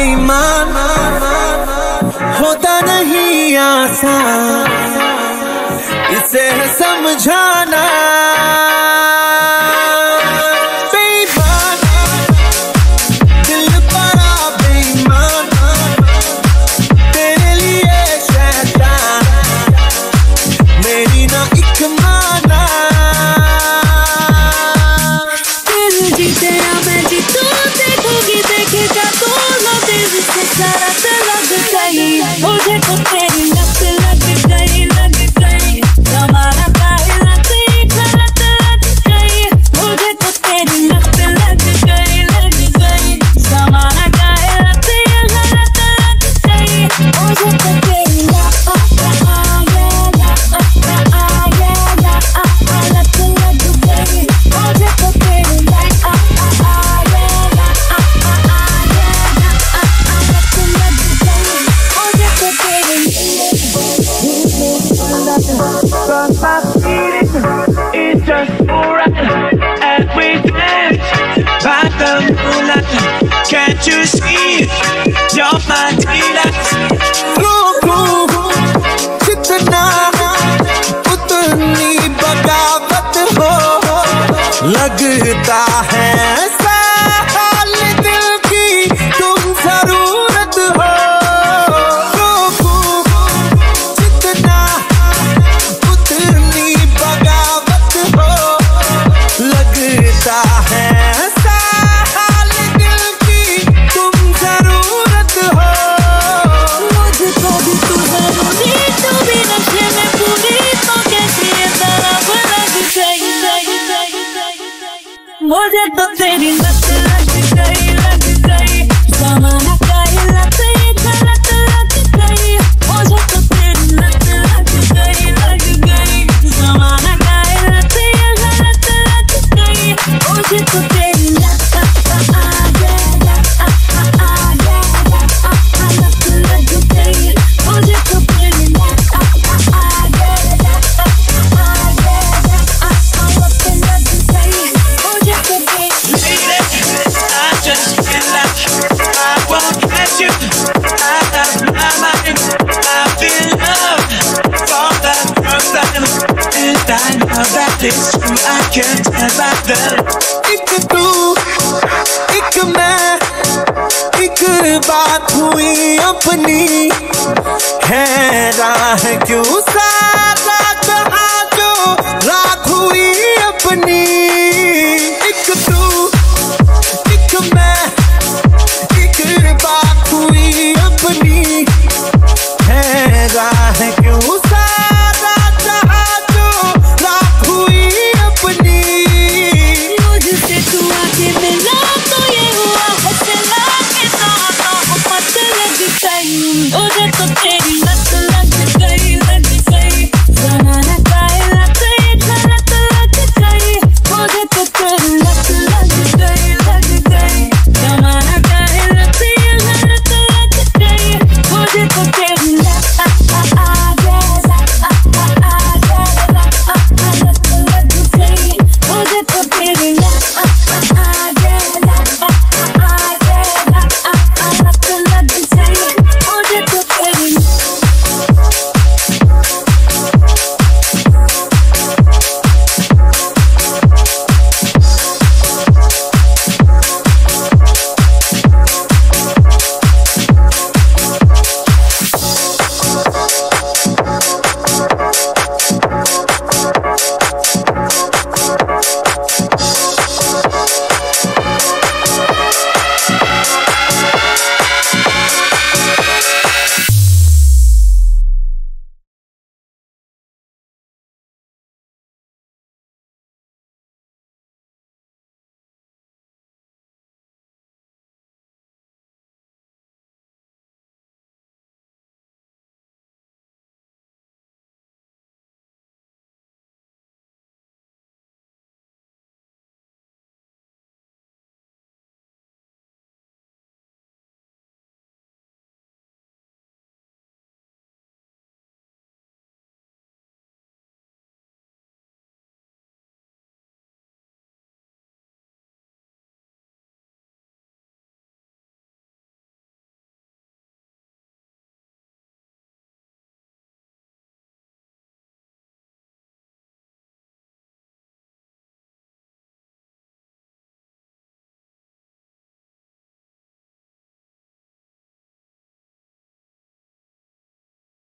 बेईमान होता नहीं आसान इसे समझाना। मुझे तो तेरी लत लग गई जमाना काहे लत लग गई। मुझे तो तेरी लत लग गई जमाना काहे लत लग गई। मुझे तो तेरी लत लग गई। मुझे तो तेरी Cause my feeling is just alright, and we dance by the moonlight. Can't you see you're my delight? जितना उतनी बगावत हो लगता है साल दिल की तुम जरूरत हो। मुझे तो तेरी लत लग गई जमाना काहे लत लग गई। मुझे तो तेरी लत लग गई जमाना काहे लत लग गई। मुझे तो तेरी लत लग गई। मुझे तो तेरी it's true, I can't tell by the एक तू एक मैं एक बात हुई अपनी है राह क्यों सा